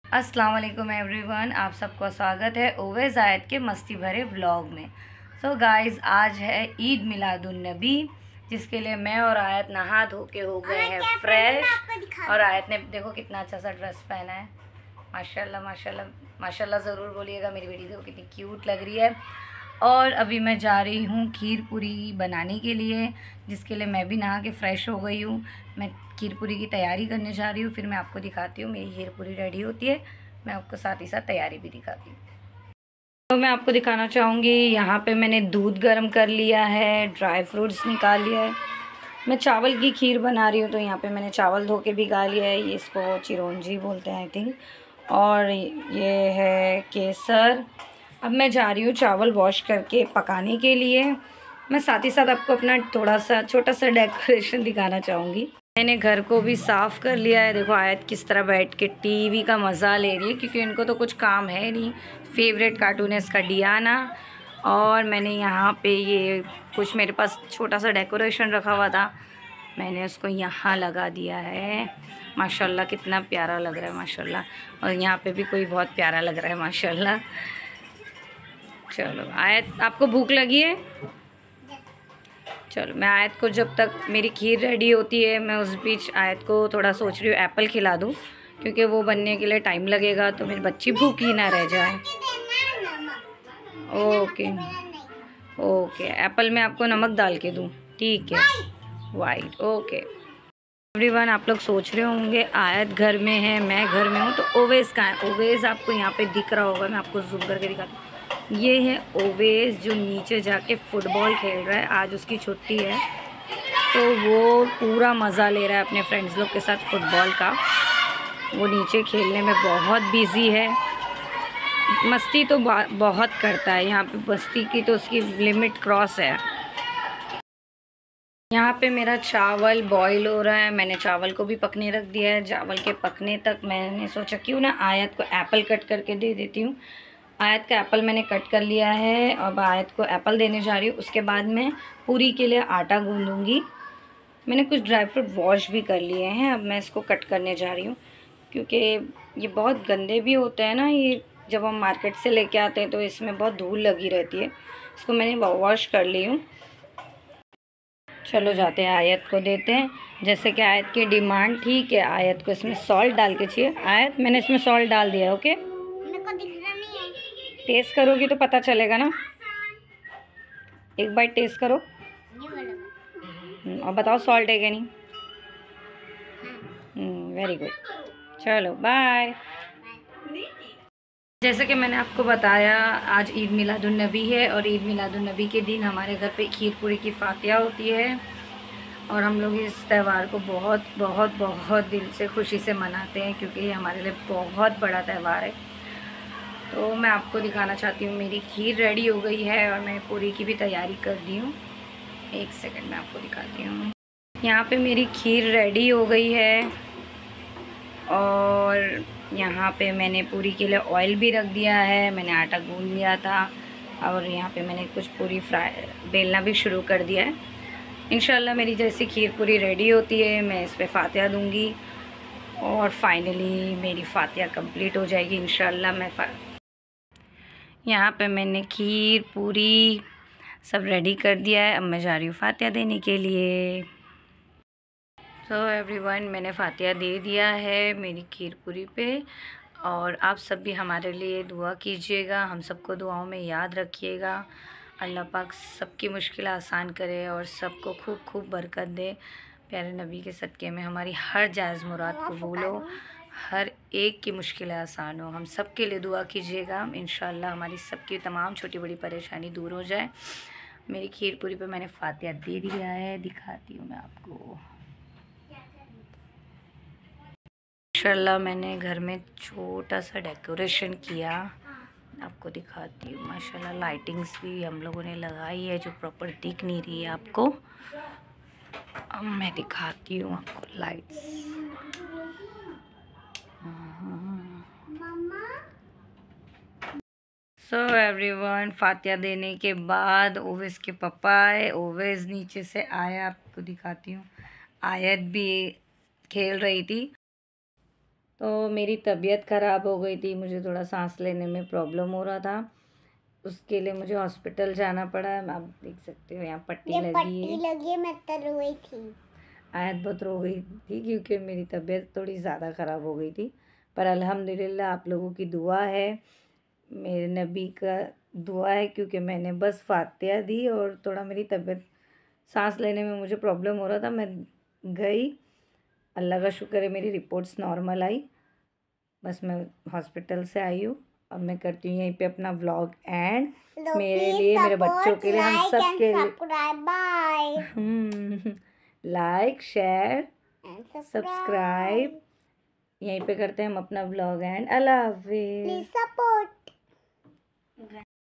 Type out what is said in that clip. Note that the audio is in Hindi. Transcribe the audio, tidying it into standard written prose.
अस्सलाम वालेकुम एवरीवन, आप सबका स्वागत है ओवैस आयत के मस्ती भरे व्लॉग में। सो गाइस, आज है ईद मिलादुन्नबी, जिसके लिए मैं और आयत नहा धो के हो गए हैं फ्रेश। और आयत ने देखो कितना अच्छा सा ड्रेस पहना है। माशाल्लाह माशाल्लाह माशाल्लाह ज़रूर बोलिएगा। मेरी बेटी देखो कितनी क्यूट लग रही है। और अभी मैं जा रही हूँ खीर पूरी बनाने के लिए, जिसके लिए मैं भी नहा के फ़्रेश हो गई हूँ। मैं खीर पूरी की तैयारी करने जा रही हूँ, फिर मैं आपको दिखाती हूँ। मेरी खीर पूरी रेडी होती है, मैं आपको साथ ही साथ तैयारी भी दिखाती हूँ। तो मैं आपको दिखाना चाहूँगी, यहाँ पे मैंने दूध गर्म कर लिया है, ड्राई फ्रूट्स निकाल लिया है। मैं चावल की खीर बना रही हूँ, तो यहाँ पे मैंने चावल धो के भिगा लिया है। ये इसको चिरौंजी बोलते हैं आई थिंक। और ये है केसर। अब मैं जा रही हूँ चावल वॉश करके पकाने के लिए। मैं साथ ही साथ आपको अपना थोड़ा सा छोटा सा डेकोरेशन दिखाना चाहूँगी। मैंने घर को भी साफ़ कर लिया है। देखो आयत किस तरह बैठ के टीवी का मज़ा ले रही है, क्योंकि इनको तो कुछ काम है नहीं। फेवरेट कार्टून है इसका डियाना। और मैंने यहाँ पे ये कुछ मेरे पास छोटा सा डेकोरेशन रखा हुआ था, मैंने उसको यहाँ लगा दिया है। माशाल्लाह कितना प्यारा लग रहा है माशाल्लाह। और यहाँ पे भी कोई बहुत प्यारा लग रहा है माशाल्लाह। चलो आयत, आपको भूख लगी है? चलो मैं आयत को, जब तक मेरी खीर रेडी होती है, मैं उस बीच आयत को थोड़ा सोच रही हूँ एप्पल खिला दूँ, क्योंकि वो बनने के लिए टाइम लगेगा, तो मेरी बच्ची भूखी ना रह जाए। ओके ओके, एप्पल में आपको नमक डाल के दूँ? ठीक है, वाइट। ओके एवरीवन, आप लोग सोच रहे होंगे आयत घर में है, मैं घर में हूँ, तो ओवेस कहाँ है? ओवेस आपको यहाँ पे दिख रहा होगा, मैं आपको जूम करके दिखाती हूँ। ये है ओवेस, जो नीचे जाके फुटबॉल खेल रहा है। आज उसकी छुट्टी है, तो वो पूरा मज़ा ले रहा है अपने फ्रेंड्स लोग के साथ फुटबॉल का। वो नीचे खेलने में बहुत बिज़ी है। मस्ती तो बहुत करता है यहाँ पे, मस्ती की तो उसकी लिमिट क्रॉस है। यहाँ पे मेरा चावल बॉईल हो रहा है। मैंने चावल को भी पकने रख दिया है। चावल के पकने तक मैंने सोचा क्यों ना आयत को एप्पल कट करके दे देती हूँ। आयत का एप्पल मैंने कट कर लिया है। अब आयत को एप्पल देने जा रही हूँ। उसके बाद मैं पूरी के लिए आटा गूँधूँगी। मैंने कुछ ड्राई फ्रूट वॉश भी कर लिए हैं। अब मैं इसको कट करने जा रही हूँ, क्योंकि ये बहुत गंदे भी होते हैं ना। ये जब हम मार्केट से लेके आते हैं तो इसमें बहुत धूल लगी रहती है। इसको मैंने वॉश कर ली हूँ। चलो जाते हैं, आयत को देते हैं। जैसे कि आयत की डिमांड, ठीक है, आयत को इसमें सॉल्ट डाल के चाहिए। आयत, मैंने इसमें सॉल्ट डाल दिया, ओके? मेरे को दिख रहा नहीं है। टेस्ट करोगी तो पता चलेगा ना। एक बार टेस्ट करो और बताओ सॉल्ट है कि नहीं। Very good. चलो बाय। जैसे कि मैंने आपको बताया, आज ईद मिलादुन्नबी है, और ईद मिलादुन्नबी के दिन हमारे घर पे खीर पूरी की फातिया होती है। और हम लोग इस त्यौहार को बहुत बहुत बहुत दिल से खुशी से मनाते हैं, क्योंकि ये हमारे लिए बहुत बड़ा त्यौहार है। तो मैं आपको दिखाना चाहती हूँ, मेरी खीर रेडी हो गई है और मैं पूरी की भी तैयारी कर दी हूँ। एक सेकंड में आपको दिखाती हूँ। यहाँ पे मेरी खीर रेडी हो गई है, और यहाँ पे मैंने पूरी के लिए ऑयल भी रख दिया है। मैंने आटा गूंद लिया था, और यहाँ पे मैंने कुछ पूरी बेलना भी शुरू कर दिया है। इंशाल्लाह मेरी जैसी खीर पूरी रेडी होती है, मैं इस पर फातिया दूँगी, और फाइनली मेरी फातिया कंप्लीट हो जाएगी इंशाल्लाह। यहाँ पे मैंने खीर पूरी सब रेडी कर दिया है। अब मैं जा रही हूँ फातिया देने के लिए। सो एवरीवन, मैंने फातिया दे दिया है मेरी खीर पूरी पे। और आप सब भी हमारे लिए दुआ कीजिएगा, हम सबको दुआओं में याद रखिएगा। अल्लाह पाक सबकी मुश्किल आसान करे और सबको खूब खूब बरकत दे। प्यारे नबी के सदक़े में हमारी हर जायज़ मुराद कबूल हो, हर एक की मुश्किलें आसान हो। हम सब के लिए दुआ कीजिएगा, इंशाल्लाह हमारी सबकी तमाम छोटी बड़ी परेशानी दूर हो जाए। मेरी खीर पूरी पे मैंने फातिया दे दिया है, दिखाती हूँ मैं आपको। माशाल्लाह मैंने घर में छोटा सा डेकोरेशन किया, आपको दिखाती हूँ। माशाल्लाह लाइटिंग्स भी हम लोगों ने लगाई है, जो प्रॉपर दिख नहीं रही है आपको। अब मैं दिखाती हूँ आपको लाइट्स। सो एवरीवन, फातिया देने के बाद ओवेस के पापा आए। ओवेस नीचे से आया, आपको दिखाती हूँ। आयत भी खेल रही थी। तो मेरी तबीयत ख़राब हो गई थी, मुझे थोड़ा सांस लेने में प्रॉब्लम हो रहा था, उसके लिए मुझे हॉस्पिटल जाना पड़ा। आप देख सकते हो यहाँ पट्टी ये लगी पट्टी है। लगी है, मैं तो रोई थी। आयत बहुत रो गई थी क्योंकि मेरी तबीयत थोड़ी ज़्यादा ख़राब हो गई थी, पर अल्हम्दुलिल्लाह आप लोगों की दुआ है, मेरे नबी का दुआ है, क्योंकि मैंने बस फातिहा दी और थोड़ा मेरी तबीयत सांस लेने में मुझे प्रॉब्लम हो रहा था। मैं गई, अल्लाह का शुक्र है मेरी रिपोर्ट्स नॉर्मल आई। बस मैं हॉस्पिटल से आई हूँ, अब मैं करती हूँ यहीं पे अपना व्लॉग एंड मेरे लिए, मेरे बच्चों के लिए, हम सब के लिए bye like share subscribe subscribe यहीं पे करते हैं हम अपना व्लॉग एंड अल्लाह हाफिज़। Please support.